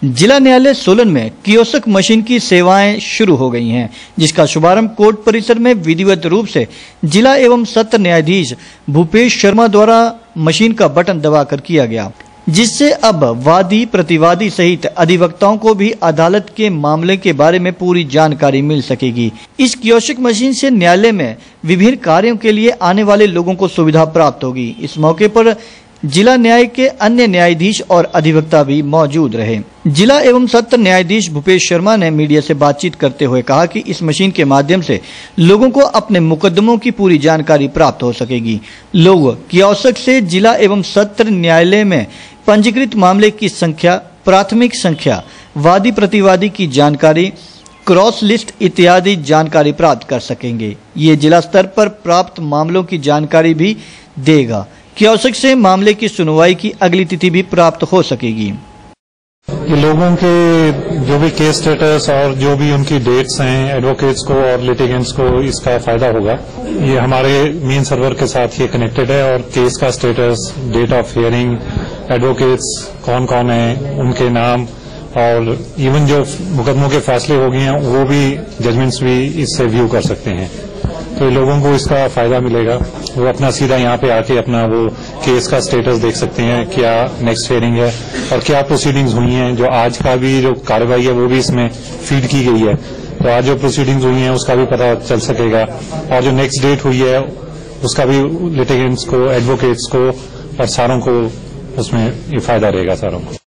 जिला न्यायालय सोलन में कियोस्क मशीन की सेवाएं शुरू हो गई हैं, जिसका शुभारंभ कोर्ट परिसर में विधिवत रूप से जिला एवं सत्र न्यायाधीश भूपेश शर्मा द्वारा मशीन का बटन दबाकर किया गया, जिससे अब वादी प्रतिवादी सहित अधिवक्ताओं को भी अदालत के मामले के बारे में पूरी जानकारी मिल सकेगी। इस कियोस्क मशीन से न्यायालय में विभिन्न कार्यों के लिए आने वाले लोगों को सुविधा प्राप्त होगी। इस मौके पर जिला न्याय के अन्य न्यायाधीश और अधिवक्ता भी मौजूद रहे। जिला एवं सत्र न्यायाधीश भूपेश शर्मा ने मीडिया से बातचीत करते हुए कहा कि इस मशीन के माध्यम से लोगों को अपने मुकदमों की पूरी जानकारी प्राप्त हो सकेगी। लोग कियोस्क से जिला एवं सत्र न्यायालय में पंजीकृत मामले की संख्या, प्राथमिक संख्या, वादी प्रतिवादी की जानकारी, क्रॉस लिस्ट इत्यादि जानकारी प्राप्त कर सकेंगे। ये जिला स्तर पर प्राप्त मामलों की जानकारी भी देगा। कियोस्क से मामले की सुनवाई की अगली तिथि भी प्राप्त हो सकेगी। ये लोगों के जो भी केस स्टेटस और जो भी उनकी डेट्स हैं, एडवोकेट्स को और लिटिगेंट्स को इसका फायदा होगा। ये हमारे मेन सर्वर के साथ ये कनेक्टेड है और केस का status, date of hearing, advocates कौन कौन है, उनके नाम और इवन जो मुकदमों के फैसले हो गए हैं वो भी, जजमेंट्स भी इससे व्यू कर सकते हैं। तो लोगों को इसका फायदा मिलेगा। वो अपना सीधा यहाँ पे आके अपना वो केस का स्टेटस देख सकते हैं, क्या नेक्स्ट हियरिंग है और क्या प्रोसीडिंग्स हुई हैं। जो आज का भी जो कार्रवाई है वो भी इसमें फीड की गई है, तो आज जो प्रोसीडिंग्स हुई हैं उसका भी पता चल सकेगा और जो नेक्स्ट डेट हुई है उसका भी लिटिगेंट्स को, एडवोकेट्स को और सारों को उसमें ये फायदा रहेगा सारों को।